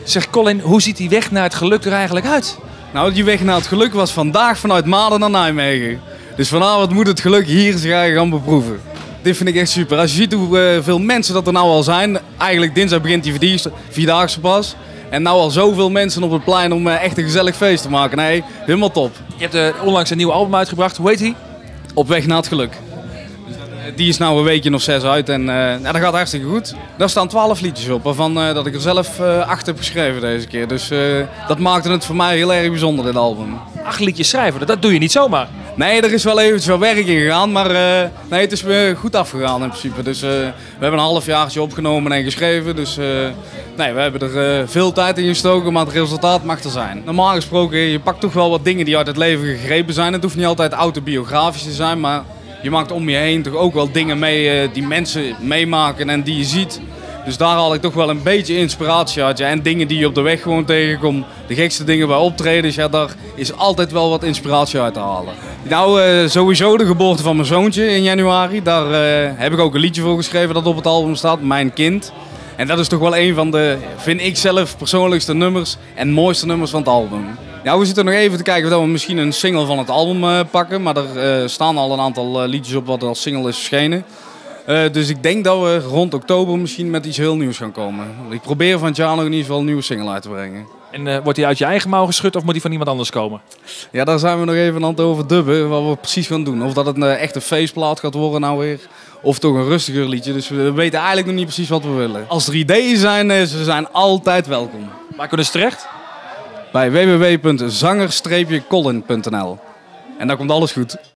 Zeg Colin, hoe ziet die weg naar het geluk er eigenlijk uit? Nou, die weg naar het geluk was vandaag vanuit Maden naar Nijmegen. Dus vanavond moet het geluk hier zich gaan beproeven. Dit vind ik echt super. Als je ziet hoeveel mensen dat er nou al zijn. Eigenlijk dinsdag begint die vierdaagse pas. En nou al zoveel mensen op het plein om echt een gezellig feest te maken. Nee, helemaal top. Je hebt onlangs een nieuw album uitgebracht. Hoe heet die? Op weg naar het geluk. Die is nou een weekje of 6 uit en dat gaat hartstikke goed. Daar staan 12 liedjes op, waarvan dat ik er zelf 8 heb geschreven deze keer. Dus dat maakte het voor mij heel erg bijzonder, dit album. 8 liedjes schrijven, dat doe je niet zomaar. Nee, er is wel eventjes wat werk in gegaan, maar nee, het is goed afgegaan in principe. Dus we hebben een halfjaartje opgenomen en geschreven. Dus nee, we hebben er veel tijd in gestoken, maar het resultaat mag er zijn. Normaal gesproken, je pakt toch wel wat dingen die uit het leven gegrepen zijn. Het hoeft niet altijd autobiografisch te zijn, maar je maakt om je heen toch ook wel dingen mee die mensen meemaken en die je ziet. Dus daar haal ik toch wel een beetje inspiratie uit. Ja. En dingen die je op de weg gewoon tegenkomt. De gekste dingen bij optredens. Ja, daar is altijd wel wat inspiratie uit te halen. Nou, sowieso de geboorte van mijn zoontje in januari. Daar heb ik ook een liedje voor geschreven dat op het album staat. Mijn kind. En dat is toch wel een van de, vind ik zelf, persoonlijkste nummers en mooiste nummers van het album. Ja, we zitten nog even te kijken of we misschien een single van het album pakken. Maar er staan al een aantal liedjes op wat als single is verschenen. Dus ik denk dat we rond oktober misschien met iets heel nieuws gaan komen. Ik probeer van het jaar nog in ieder geval een nieuwe single uit te brengen. En wordt die uit je eigen mouw geschud of moet die van iemand anders komen? Ja, daar zijn we nog even aan het over dubben wat we precies gaan doen. Of dat het echt een feestplaat gaat worden nou weer. Of toch een rustiger liedje. Dus we weten eigenlijk nog niet precies wat we willen. Als er ideeën zijn, ze zijn altijd welkom. Waar kunnen ze terecht? Bij www.zanger-colin.nl. En daar komt alles goed.